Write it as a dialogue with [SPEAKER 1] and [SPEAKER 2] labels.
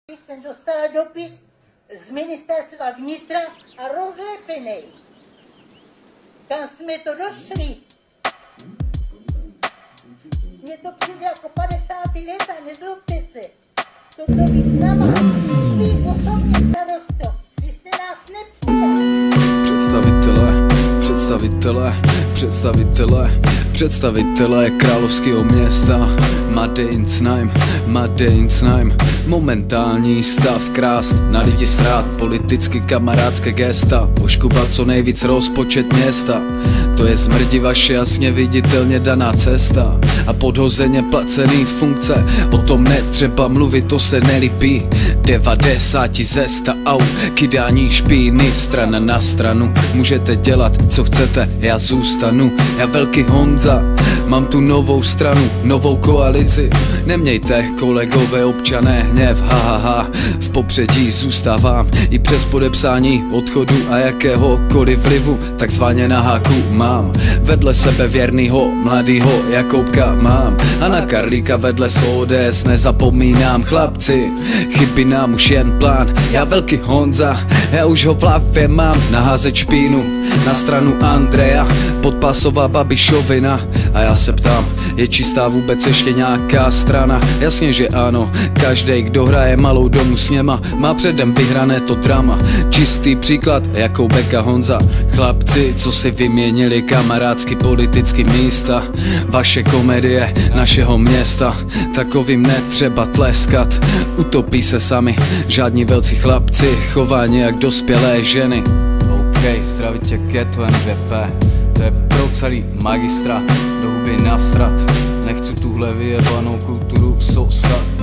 [SPEAKER 1] Jsem dostala dopis z ministerstva vnitra a rozlepený. Kam jsme to došli? Mně to přijde jako 50. leta, nezlobte se. To, co vy s náma, vy osobně starosto, vy jste nás nepřijali.
[SPEAKER 2] Představitelé královského města, Made in Znaim, momentální stav krást, na lidi srát, politicky kamarádské gesta, oškubat co nejvíc rozpočet města. To je smrdi vaše jasně viditelně daná cesta a podhozeně placený funkce. O tom netřeba mluvit, to se nelíbí. 90 ze 100 kydání špíny, strana na stranu. Můžete dělat co chcete, já zůstanu. Já velký Honza, mám tu novou stranu, novou koalici. Nemějte kolegové občané hněv, v popředí zůstávám i přes podepsání odchodu a jakéhokoliv vlivu takzvaně na háku mám. Vedle sebe věrnýho mladýho Jakoubka mám a na Karlíka vedle z ODS nezapomínám. Chlapci, chybí nám už jen plán, já velký Honza, já už ho v hlavě mám. Naházet špínu na stranu Andreja, podpásová Babišovina. A já se ptám, je čistá vůbec ještě nějaká strana? Jasně, že ano, každej, kdo hraje malou domu s něma, má předem vyhrané to drama. Čistý příklad, Jakoubek a Honza. Chlapci, co si vyměnili kamarádsky politicky místa. Vaše komedie našeho města, takovým netřeba tleskat. Utopí se sami, žádní velcí chlapci, chování jak dospělé ženy. OK, zdraví tě Keto NVP. To je pro celý magistrát, do huby nasrat. Nechci tuhle vyjebanou kulturu sosa.